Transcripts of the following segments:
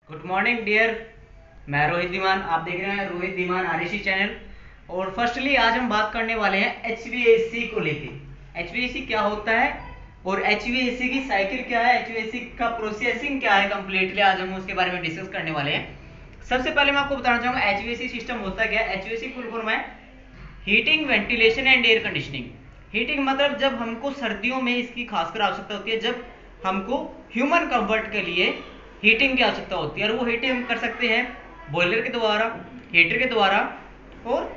Good morning dear. मैं रोहित धीमान, आप देख रहे हैं रोहित धीमान आरएसी चैनल। और फर्स्टली आज हम बात करने वाले हैं एचवीएसी को लेके। एचवीएसी क्या होता है और एचवीएसी की साइकिल क्या है, एचवीएसी का प्रोसेसिंग क्या है, कंप्लीटली आज हम उसके बारे में डिस्कस करने वाले हैं। सबसे पहले मैं आपको बताना चाहूंगा एचवीएसी सिस्टम होता क्या है। एचवीएसी फुल फॉर्म है heating, ventilation and air conditioning. Heating मतलब जब हमको सर्दियों में इसकी खासकर आवश्यकता होती है, जब हमको ह्यूमन कंफर्ट के लिए हीटिंग की आवश्यकता होती है, और वो हीटिंग हम कर सकते हैं बॉयलर के द्वारा, हीटर के द्वारा और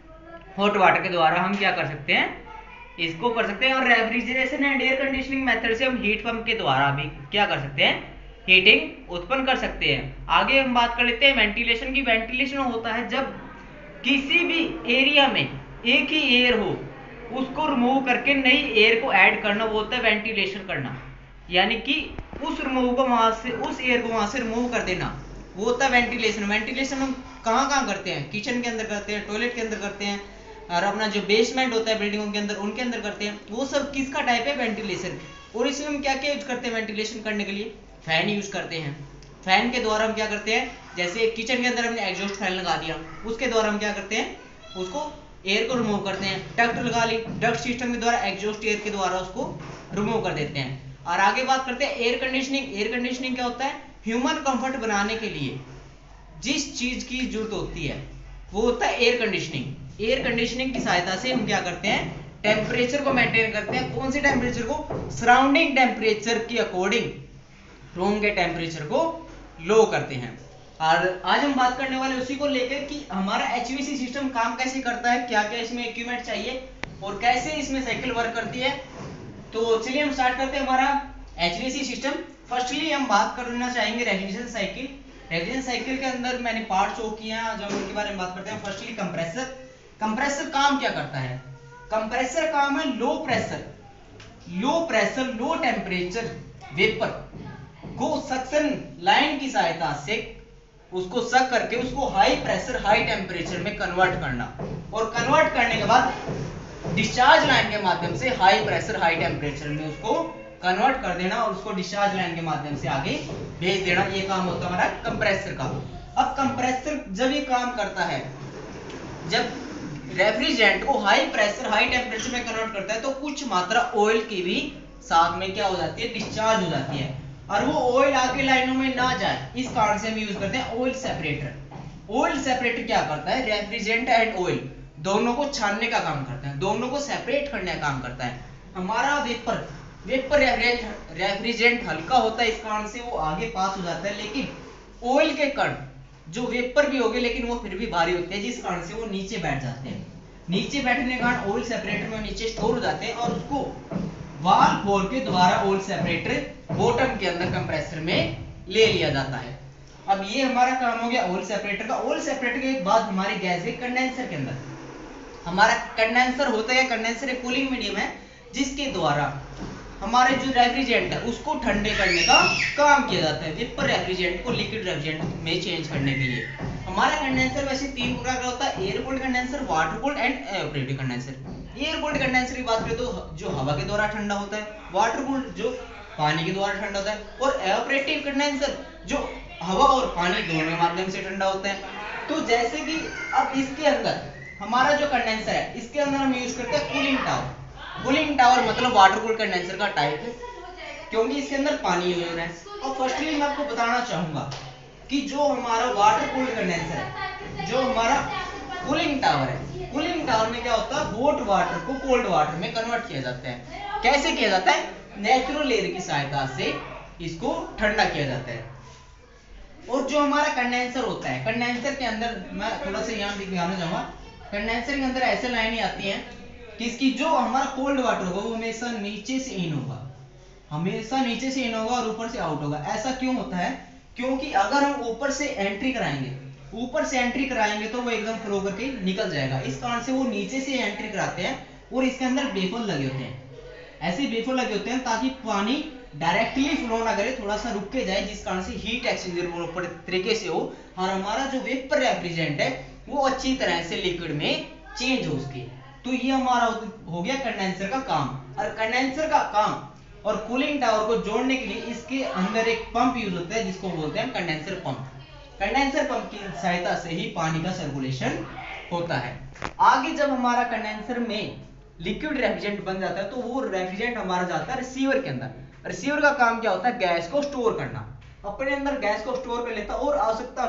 हॉट वाटर के द्वारा। हम क्या कर सकते हैं, इसको कर सकते हैं। और refrigeration and air conditioning method से हम हीट पंप के द्वारा भी क्या कर सकते हैं, हीटिंग उत्पन्न कर सकते हैं। आगे हम बात कर लेते हैं वेंटिलेशन की। वेंटिलेशन होता है जब किसी भी एरिया में एक ही एयर हो, उसको रिमूव करके नई एयर को ऐड करना, वो होता है वेंटिलेशन करना। यानी कि उस रिमूव को वहां से, उस एयर को वहां से रिमूव कर देना, वो होता है वेंटिलेशन। वेंटिलेशन हम कहाँ कहाँ करते हैं, किचन के अंदर करते हैं, टॉयलेट के अंदर करते हैं, और अपना जो बेसमेंट होता है बिल्डिंगों के अंदर, उनके अंदर करते हैं। वो सब किसका टाइप है, वेंटिलेशन। और इसमें हम क्या क्या यूज करते हैं वेंटिलेशन करने के लिए, फैन यूज करते हैं। फैन के द्वारा हम क्या करते हैं, जैसे किचन के अंदर हमने एग्जॉस्ट फैन लगा दिया, उसके द्वारा हम क्या करते हैं, उसको एयर को रिमूव करते हैं। डक्ट लगा ली, डक्ट सिस्टम के द्वारा एग्जॉस्ट एयर के द्वारा उसको रिमूव कर देते हैं। और आगे बात करते हैं एयर कंडीशनिंग। एयर कंडीशनिंग क्या होता है, ह्यूमन कंफर्ट बनाने के लिए जिस चीज की जरूरत होती है वो होता है एयर कंडीशनिंग। एयर कंडीशनिंग की सहायता से हम क्या करते हैं, टेम्परेचर को मेंटेन करते हैं। कौन से टेम्परेचर को, सराउंडिंग टेम्परेचर के अकॉर्डिंग रूम के टेम्परेचर को लो करते हैं। और आज हम बात करने वाले उसी को लेकर कि हमारा एचवीएसी सिस्टम काम कैसे करता है, क्या क्या इसमें इक्विपमेंट चाहिए और कैसे इसमें साइकिल वर्क करती है। तो चलिए हम स्टार्ट करते हैं हमारा एचवीएसी सिस्टम। फर्स्टली हम बात करना चाहेंगे रेफ्रिजरेशन साइकिल। रेफ्रिजरेशन साइकिल के अंदर मैंने पार्ट शो किया है, जब उनके बारे में बात करते हैं। Firstly compressor. कंप्रेसर काम क्या करता है, कंप्रेसर काम है low pressure low temperature vapour को सक्शन लाइन की सहायता से उसको सक करके उसको हाई प्रेशर हाई टेम्परेचर में कन्वर्ट करना, और कन्वर्ट करने के बाद डिस्चार्ज लाइन के माध्यम से हाई प्रेशर हाई टेम्परेचर में उसको कन्वर्ट कर देना और उसको डिस्चार्ज लाइन के माध्यम से आगे भेज देना। ये काम होता है हमारा कंप्रेसर का। अब कंप्रेसर जब ये काम करता है, जब रेफ्रिजरेंट को हाई प्रेशर हाई टेम्परेचर में कन्वर्ट करता है, तो कुछ मात्रा ऑयल की भी साथ में क्या हो जाती है, डिस्चार्ज हो जाती है, और वो ऑयल आगे लाइनों में ना जाए, इस कारण से हम यूज करते हैं ऑयल सेपरेटर। ऑयल सेपरेटर क्या करता है, रेफ्रिजरेंट एंड ऑयल दोनों को छानने का काम करता है, दोनों को सेपरेट करने का काम करता है। हमारा वेपर रेफ्रिजरेंट हल्का होता है, इस कारण से वो आगे पास हो जाता है, लेकिन ऑयल के कण जो वेपर भी हो गए लेकिन वो फिर भी भारी होते हैं, जिस कारण से वो नीचे बैठ जाते हैं। नीचे बैठने के कारण ऑयल सेपरेटर में नीचे स्टोर हो जाते हैं, और उसको वाल्व फोर के द्वारा ऑयल सेपरेटर बॉटम के अंदर कंप्रेसर में ले लिया जाता है। अब ये हमारा काम हो गया ऑयल सेपरेटर का। ऑयल सेपरेटर के बाद हमारी गैस गई कंडेंसर के अंदर। हमारा कंडेंसर होता है, कंडेंसर एक कूलिंग मीडियम है जिसके द्वारा हमारे जो रेफ्रिजरेंट है उसको ठंडे करने का काम किया जाता है, वेपर रेफ्रिजरेंट को लिक्विड रेफ्रिजरेंट में चेंज करने के लिए। हमारा कंडेंसर वैसे तीन प्रकार का होता है, air cooled condenser, water cooled and evaporative condenser. Air cooled condenser की बात करें तो जो हवा के द्वारा ठंडा होता है, वाटर कूल्ड जो पानी के द्वारा ठंडा होता है, और एवापोरेटिव कंडेंसर जो हवा और पानी दोनों के माध्यम से ठंडा होता है। तो जैसे कि अब इसके अंदर हमारा जो कंडेंसर है, इसके अंदर हम यूज करते हैं कूलिंग टावर। कूलिंग टावर मतलब वाटर कूल्ड कंडेंसर का टाइप है, क्योंकि इसके अंदर पानी यूज हो रहा है। और फर्स्टली मैं आपको बताना चाहूंगा कि जो हमारा वाटर कूल्ड कंडेंसर है, जो हमारा कूलिंग टावर है, कूलिंग टावर में क्या होता है, हॉट वाटर को कोल्ड वाटर में कन्वर्ट किया जाता है। कैसे किया जाता है, नेचुरल एयर की सहायता से इसको ठंडा किया जाता है। और जो हमारा कंडेंसर होता है, कंडेंसर के अंदर मैं थोड़ा सा यहाँ दिखाना चाहूंगा, कंडेंसर के अंदर ऐसे लाइनें आती हैं कि इसकी जो हमारा कोल्ड वाटर होगा वो हमेशा नीचे से इन होगा, हमेशा नीचे से इन होगा और ऊपर से आउट होगा। ऐसा क्यों होता है, क्योंकि अगर हम ऊपर से एंट्री कराएंगे तो वो एकदम फ्लो करके निकल जाएगा, इस कारण से वो नीचे से एंट्री कराते हैं। और इसके अंदर बेफल लगे होते हैं, ऐसे बेफल लगे होते हैं ताकि पानी डायरेक्टली फ्लो ना करे, थोड़ा सा रुक के जाए, जिस कारण से हीट एक्सचेंजर प्रॉपर तरीके से हो और हमारा जो वेपर रेफ्रिजरेंट है वो अच्छी तरह से लिक्विड में चेंज हो उसके। तो ये हमारा हो गया कंडेंसर का काम। और कंडेंसर का काम और कूलिंग टावर को जोड़ने के लिए इसके अंदर एक पंप यूज होता है जिसको बोलते हैं कंडेंसर पंप। कंडेंसर पंप की सहायता से ही पानी का सर्कुलेशन होता है। आगे जब हमारा कंडेंसर में लिक्विड रेफ्रिजरेंट बन जाता है तो वो रेफ्रिजरेंट हमारा जाता है रिसीवर के अंदर। रिसीवर का काम क्या होता है? गैस को स्टोर करना, अपने अंदर गैस को स्टोर कर लेता और आवश्यकता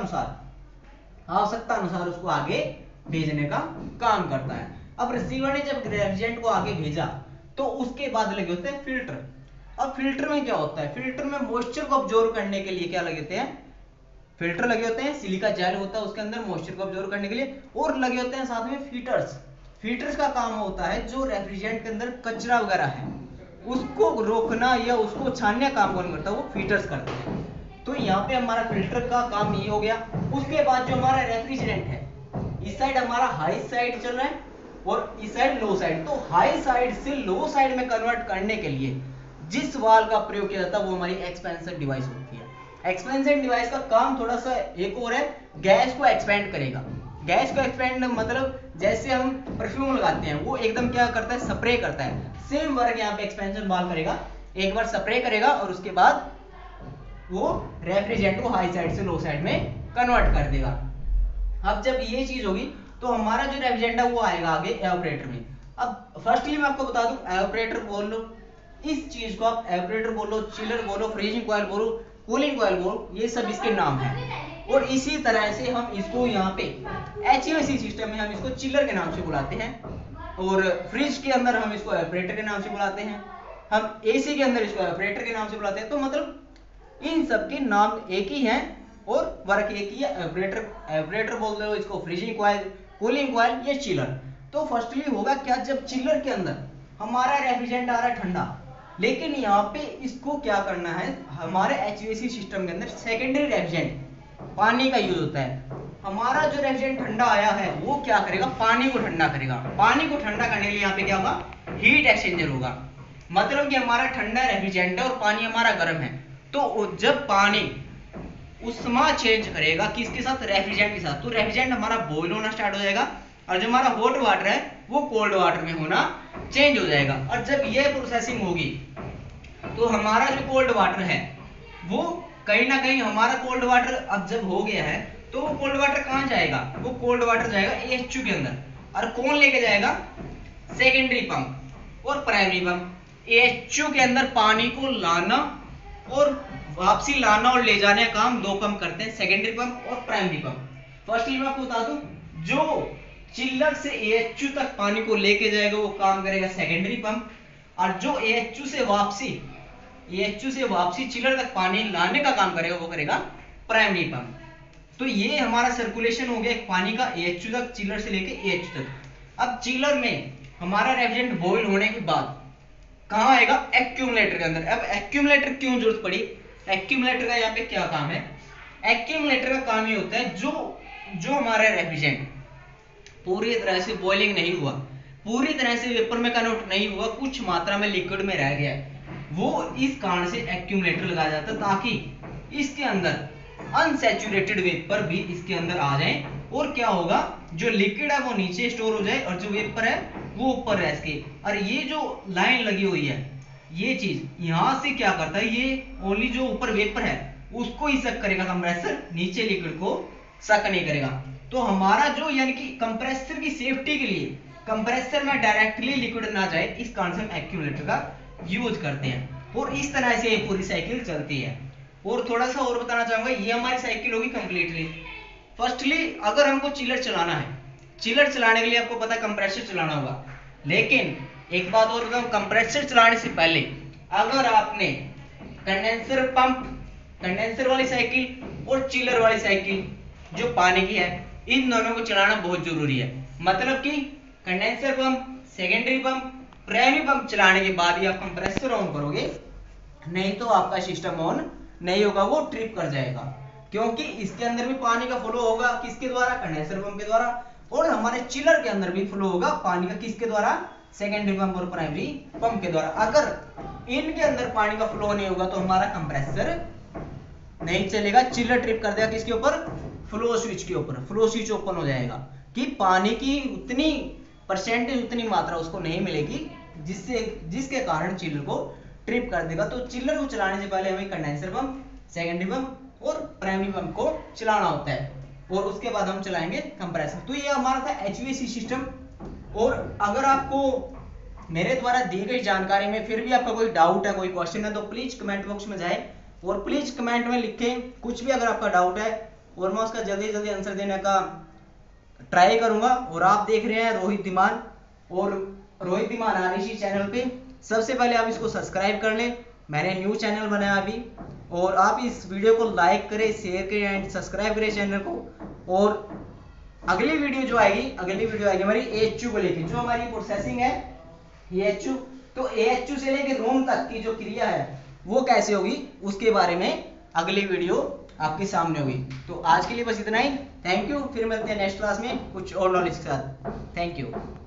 अनुसार उसको आगे भेजने का काम करता है। अब रिसीवर ने जब रेफ्रिजरेंट को आगे भेजा तो उसके बाद लगे होते हैं फिल्टर। अब फिल्टर में क्या होता है? फिल्टर में मॉइस्चर को ऑब्जॉर्व करने के लिए क्या लगे होते हैं? फिल्टर लगे होते हैं, सिलिका जेल होता है उसके अंदर मॉइस्चर को ऑब्जॉर्व करने के लिए, और लगे होते हैं साथ में फीटर्स। फीटर्स का काम होता है जो रेफ्रिजरेंट के अंदर कचरा वगैरह है उसको रोकना या उसको छानने का काम कौन करता है? वो फीटर्स करते हैं। तो यहाँ पे हमारा फिल्टर का काम ये हो गया। उसके बाद जो हमारा रेफ्रिजरेंट है, इस साइड हमारा हाई साइड चल रहा है और इस साइड लो साइड। तो हाई साइड से लो साइड में कन्वर्ट करने के लिए जिस वाल्व का प्रयोग किया जाता है वो हमारी एक्सपेंशन डिवाइस होती है। एक्सपेंशन डिवाइस का काम थोड़ा सा एक और है, गैस को एक्सपेंड करेगा। गैस को एक्सपेंड मतलब जैसे हम परफ्यूम लगाते हैं, वो एकदम क्या करता है? स्प्रे करता है। सेम वर्क यहाँ पे एक्सपेंशन वाल्व करेगा, एक बार स्प्रे करेगा और उसके बाद वो रेफ्रिजरेंट को हाई साइड से लो साइड में कन्वर्ट कर देगा। अब जब ये चीज होगी तो हमारा जो रेफ्रिजरेंट है वो आएगा आगे एवापोरेटर में। अब फर्स्टली मैं आपको बता दूं, एवापोरेटर बोल लो, इस चीज को आप एवापोरेटर बोलो, चिलर बोलो, फ्रीजिंग कॉइल बोलो, कूलिंग कॉइल बोलो, ये सब इसके नाम हैं। और इसी तरह से हम इसको यहाँ पे एचवीएसी सिस्टम में हम इसको चिलर के नाम से बुलाते हैं, और फ्रिज के अंदर हम इसको एवापोरेटर के नाम से बुलाते हैं, हम एसी के अंदर इसको एवापोरेटर के नाम से बुलाते हैं। तो मतलब इन सब के नाम एक ही हैं और वर्क एक ही है। एवापोरेटर बोलते हो इसको, फ्रीजिंग कॉइल, कूलिंग कॉइल, ये चिलर। तो फर्स्टली होगा क्या, जब चिलर के अंदर हमारा रेफ्रिजरेंट आ रहा है ठंडा, लेकिन यहाँ पे इसको क्या करना है, हमारे एचवीएसी सिस्टम के अंदर सेकेंडरी रेफ्रिजरेंट पानी का यूज होता है। हमारा जो रेफ्रिजरेंट ठंडा आया है वो क्या करेगा? पानी को ठंडा करेगा। पानी को ठंडा करने के लिए यहाँ पे क्या होगा? हीट एक्सचेंजर होगा। मतलब कि हमारा ठंडा रेफ्रिजरेंट है और पानी हमारा गर्म है, तो जब पानी उष्मा चेंज करेगा किसके साथ? रेफ्रिजरेंट के साथ। तो रेफ्रिजरेंट हमारा बॉयल होना स्टार्ट हो जाएगा और जो हमारा हॉट वाटर है वो कोल्ड वाटर में होना चेंज हो जाएगा। और जब ये प्रोसेसिंग होगी तो हमारा जो कोल्ड वाटर है वो कहीं ना कहीं हमारा कोल्ड वाटर अब जब हो गया है तो वो कोल्ड वाटर कहाँ जाएगा? वो कोल्ड वाटर जाएगा एएचयू के अंदर। और कौन लेके जाएगा? सेकेंडरी पंप और प्राइमरी पंप। एएचयू के अंदर पानी को लाना और वापसी लाना और ले जाने का काम दो पंप करते हैं, सेकेंडरी पंप और प्राइमरी पंप। फर्स्टली मैं आपको बता दूं, जो चिल्लर से एएचयू तक पानी को लेके जाएगा वो काम करेगा सेकेंडरी पंप, और जो एएचयू से वापसी चिलर तक पानी लाने का काम करेगा वो करेगा प्राइमरी पंप। तो ये हमारा सर्कुलेशन हो गया एक पानी का एएचयू तक, चिलर से लेके एएचयू तक। अब चिलर में हमारा रेफ्रिजरेंट बॉयल होने के बाद कहाँ आएगा? एक्यूमुलेटर के अंदर। अब एक्यूमुलेटर क्यों जरूरत पड़ी? एक्यूमुलेटर का यहाँ पे क्या काम है? एक्यूमुलेटर का काम ये होता है जो हमारा रेफ्रिजरेंट पूरी तरह से बॉइलिंग नहीं हुआ, पूरी तरह से वेपर में कन्वर्ट नहीं हुआ, कुछ मात्रा में लिक्विड में रह गया है, वो इस कारण से एक्यूमुलेटर लगाया जाता है ताकि इसके अंदर अनसैचुरेटेड वेपर भी इसके अंदर आ जाए और क्या होगा, जो लिक्विड है वो नीचे स्टोर हो जाए और जो वेपर है वो ऊपर रह सके। और ये जो लाइन लगी हुई है, ये चीज यहां से क्या करता है, ये ओनली जो ऊपर वेपर है उसको ही सक करेगा कंप्रेसर, नीचे लिक्विड को सक नहीं करेगा। तो हमारा जो यानी कि कंप्रेसर की सेफ्टी के लिए कंप्रेसर में डायरेक्टली लिक्विड ना जाए, इस कारण से हम एक्यूमुलेटर का यूज करते हैं और इस तरह से ये पूरी साइकिल चलती है। और थोड़ा सा और बताना चाहूंगा, ये हमारी साइकिल होगी कंप्लीटली। फर्स्टली अगर हमको चिलर चलाना है, चिलर चलाने के लिए आपको पता है कंप्रेसर चलाना होगा, लेकिन एक बात और बताऊं, कंप्रेसर चलाने से पहले अगर आपने कंडेंसर पंप, कंडेंसर वाली साइकिल और चिलर वाली साइकिल जो पानी की है, इन दोनों को चलाना बहुत जरूरी है। मतलब कि condenser pump, secondary pump, primary pump चलाने के बाद ही आप कंप्रेसर ऑन करोगे, नहीं तो आपका सिस्टम ऑन नहीं होगा, वो ट्रिप कर जाएगा। क्योंकि इसके अंदर भी पानी का फ्लो होगा, किसके द्वारा? कंडेंसर पंप के द्वारा। और हमारे चिलर के अंदर भी फ्लो होगा पानी का, किसके द्वारा? सेकेंडरी पंप और प्राइमरी पंप के द्वारा। अगर इनके अंदर पानी का फ्लो नहीं होगा तो हमारा कंप्रेसर नहीं चलेगा, चिलर ट्रिप कर देगा किसके ऊपर? फ्लो स्विच के ऊपर। फ्लो स्विच ओपन हो जाएगा कि पानी की उतनी परसेंटेज, उतनी मात्रा उसको नहीं मिलेगी जिसके कारण चिलर को ट्रिप कर देगा। तो चिलर को चलाने से पहले हमें कंडेंसर पंप, सेकेंडरी पंप और प्राइमरी पंप को चलाना होता है, और उसके बाद हम चलाएंगे कंप्रेसर। तो ये हमारा था HVAC सिस्टम। और अगर आपको मेरे द्वारा दी गई जानकारी में फिर भी आपका कोई डाउट है, कोई क्वेश्चन है, तो प्लीज कमेंट बॉक्स में जाए और प्लीज कमेंट में लिखें कुछ भी अगर आपका डाउट है, और मैं उसका जल्दी जल्दी आंसर देने का ट्राई करूंगा। और आप देख रहे हैं रोहित धीमान, और रोहित धीमान आरएसी चैनल पे सबसे पहले आप इसको सब्सक्राइब कर लें, मैंने न्यू चैनल बनाया अभी। और आप इस वीडियो को लाइक करें, शेयर करें एंड सब्सक्राइब करें चैनल को। और अगली वीडियो आएगी हमारी AHU को लेकर, जो हमारी प्रोसेसिंग है AHU, तो AHU से लेकर रोम तक की जो क्रिया है वो कैसे होगी उसके बारे में अगली वीडियो आपके सामने होगी। तो आज के लिए बस इतना ही। थैंक यू, फिर मिलते हैं नेक्स्ट क्लास में कुछ और नॉलेज के साथ। Thank you.